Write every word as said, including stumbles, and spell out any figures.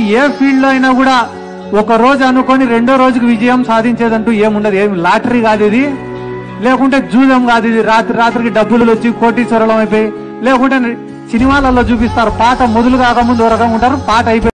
ఏ field లో అయినా కూడా ఒక రోజు అనుకొని రెండో రోజుకి విజయం సాధించేదంటూ ఏముండదు. ఏమి లాటరీ కాదు ఇది, లేకుంటే జూదం కాదు ఇది. రాత్రి రాత్రికి డబ్బులు వచ్చి కోటీశ్వరులం అయిపోయి, లేకుంటే సినిమాలలో చూపిస్తారు పాట మొదలు కాకముందు ఒక రకంగా ఉంటారు, పాట అయిపోయి